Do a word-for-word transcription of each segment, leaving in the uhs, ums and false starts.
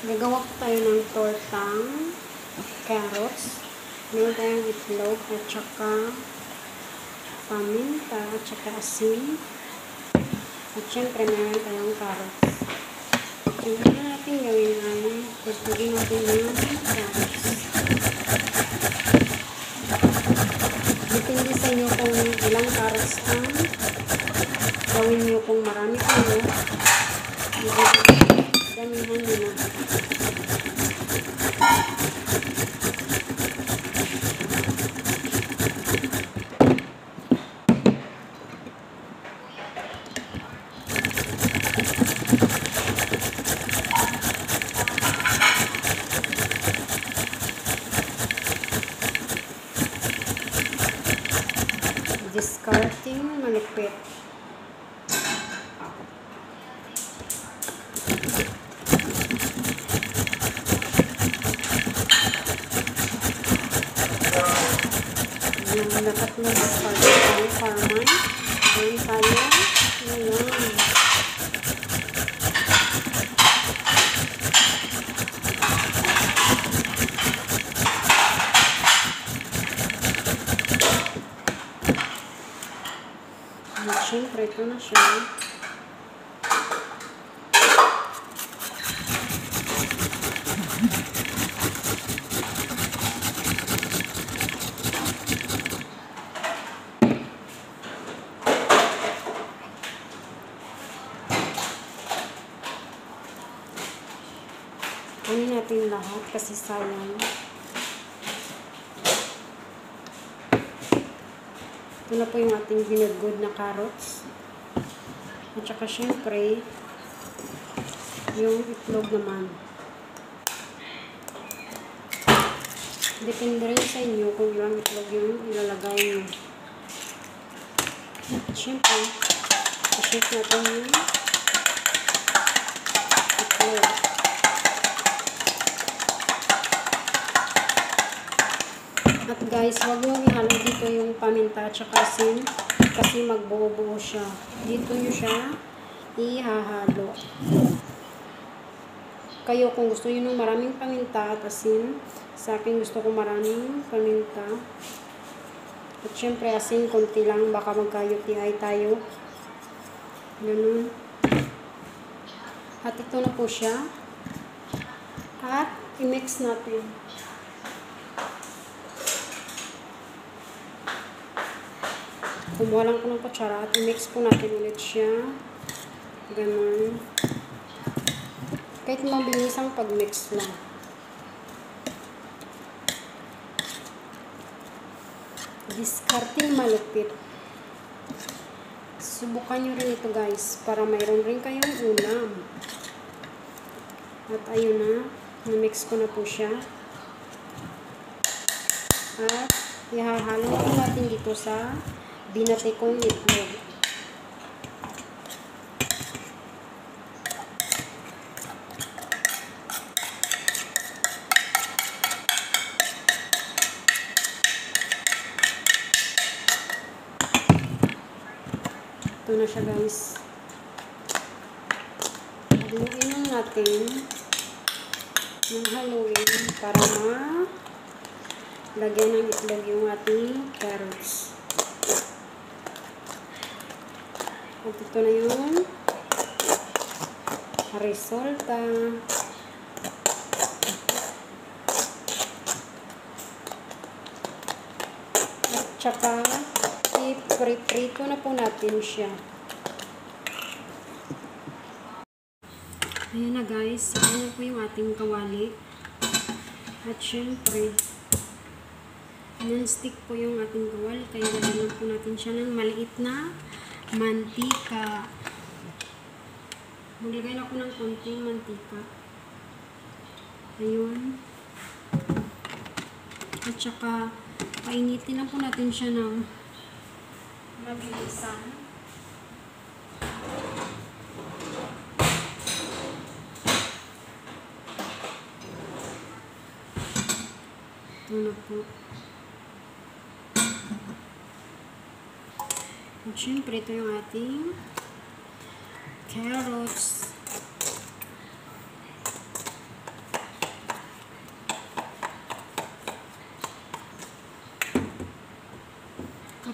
Gagawa po tayo ng tortang carrots. Meron tayong itlog at saka paminta at saka asin. At syempre meron tayong carrots. Yung ano natin gawin ay pagpagin natin yung carrots. Depende sa inyo kung ilang carrots ang gawin nyo. Kung marami kayo, damihan nyo na. Discarding malupit. Yung dapat mo discarding tayo para man gawin tayo ngayon. At syempre, ito na siya. Kunin natin lahat kasi sayang. Ito na po yung ating binugod na carrots. At saka syempre, yung itlog naman. Depende rin sa inyo kung ilang itlog yung ilalagay nyo. At syempre, i-shake natin yung itlog. At guys, huwag nyo ihalo dito yung paminta at saka asin kasi magbuo-buo siya. Dito nyo siya ihahalo. Kayo kung gusto nyo ng maraming paminta at asin, sa akin gusto ko maraming paminta. At syempre asin, konti lang, baka magka-U T I tayo. Ganun. At ito na po siya. At i-mix natin. Kumuha lang po ng kutsara at i-mix po natin ulit siya. Ganun. Kahit mabilis ang pag-mix lang. Discarding malupit. Subukan nyo rin ito guys para mayroon rin kayong ulam. At ayun na. Na-mix ko na po siya. At ihahalo po natin dito sa binati kong itlog. Ito na siya guys. Haluin natin ng haluin para ma-lagyan ng itlog yung ating carrots. At ito na yung resulta. At saka i-prito na po natin siya. Ayan na guys. Ayan na po yung ating kawali. At syempre, non-stick po yung ating kawali. Kaya lalagyan po natin siya ng maliit na mantika. Maglagay na ako ng konting mantika. Ayun. At saka, painitin lang po natin siya ng mabilisan. Ito na po. At syempre, ito yung ating carrots.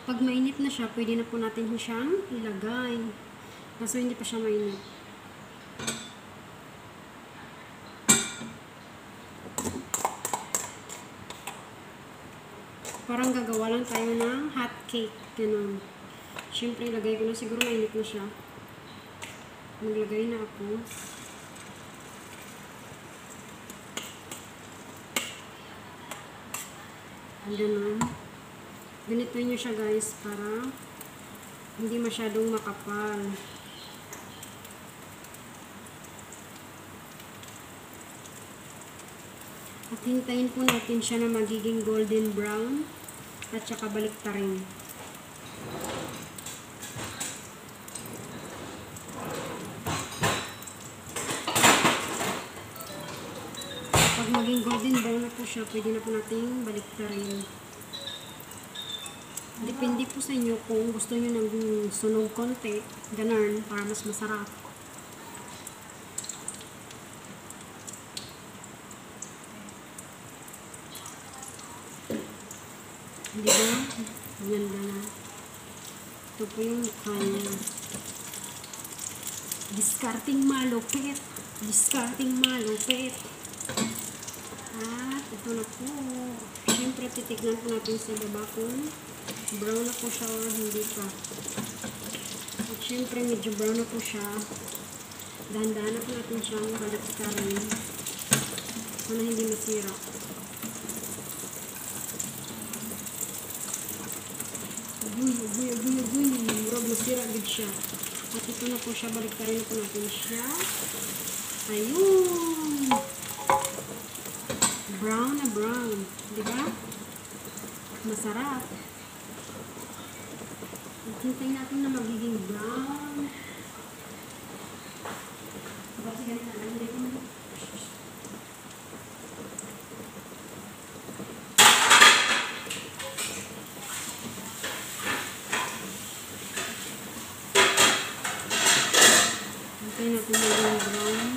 Pag mainit na siya, pwede na po natin siyang ilagay. Kaso hindi pa siya mainit. Parang gagawa lang tayo ng hot cake. Ganun. Siyempre, ilagay ko na. Siguro mainit na siya. Maglagay na ako. Ganun. Ganito nyo siya guys para hindi masyadong makapal. At hintayin po natin siya na magiging golden brown at saka baliktarin. Pag maging golden brown na po siya, pwede na po nating baliktarin. Depende po sa inyo kung gusto nyo ng sunog konti, ganun, para mas masarap. Di ba? Ganda na. Ito po yung mukha niya. Discarding malupit. Discarding malupit. At ito na po. Siyempre, titignan po natin sa baba kung brown na po siya o hindi pa. At siyempre, medyo brown na po siya. Dahan-dahan na po natin siyang baliktarin. Sana hindi masira. Aguy, aguy, aguy, aguy. Murag masira agad siya. At ito na po siya. Baliktarin na po natin siya. Ayun! Brown na brown. Diba? Masarap. Hintayin natin na magiging brown. Kasi ganito na. Hindi ko na. Hintayin natin magiging brown.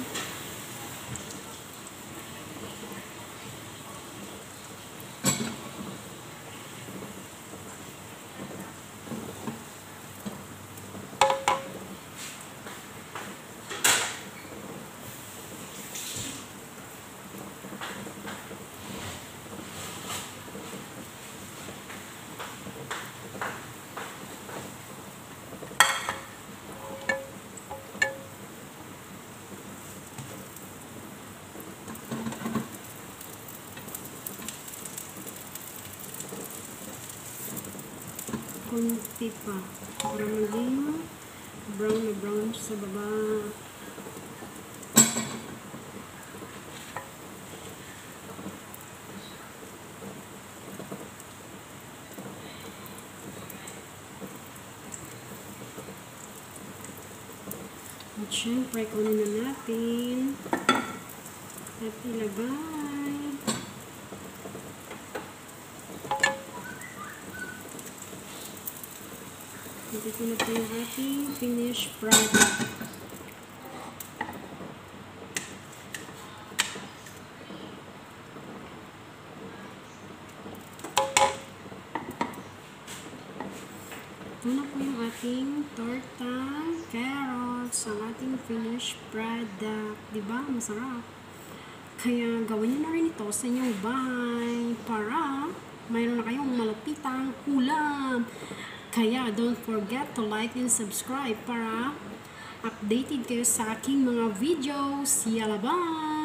Kunti pa. Para maging brown na brown sa baba. At syempre, kunin na natin. At ilagay. Ito na po yung ating finished product. Ito na po yung ating torta carrots, ang ating finished product. Diba? Masarap. Kaya gawin nyo na rin ito sa inyong bahay para mayroon na kayong malupitang ulam. Kaya don't forget to like and subscribe para updated kayo sa aking mga videos. Yalla bye!